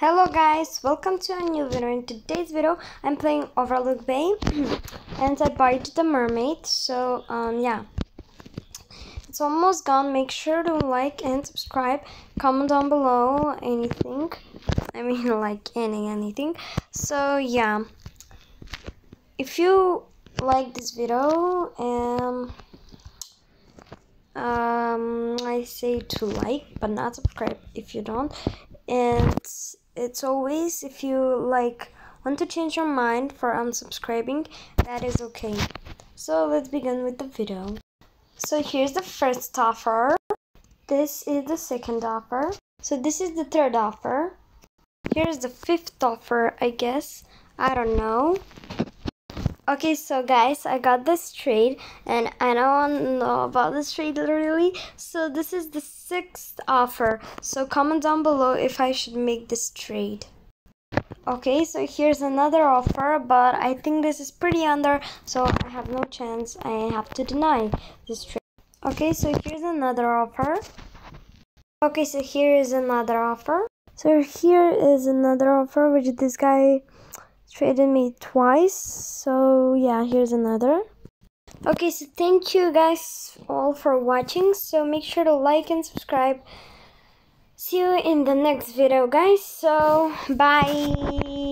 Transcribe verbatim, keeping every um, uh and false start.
Hello guys, welcome to a new video. In today's video I'm playing Overlook Bay and I bite the mermaid. So um yeah, it's almost gone. Make sure to like and subscribe, comment down below anything, I mean like any anything. So yeah, if you like this video, um um I say to like but not subscribe if you don't. And it's always, if you like want to change your mind for unsubscribing, that is okay. So let's begin with the video. So here's the first offer. This is the second offer. So this is the third offer. Here's the fifth offer, I guess. I don't know. Okay, so guys, I got this trade and I don't know about this trade really. So this is the sixth offer. So comment down below if I should make this trade. Okay, so here's another offer, but I think this is pretty under, so I have no chance. I have to deny this trade. Okay, so here's another offer. Okay, so here is another offer. So here is another offer, which this guy traded me twice. So yeah, here's another. Okay, so thank you guys all for watching. So make sure to like and subscribe. See you in the next video, guys. So bye.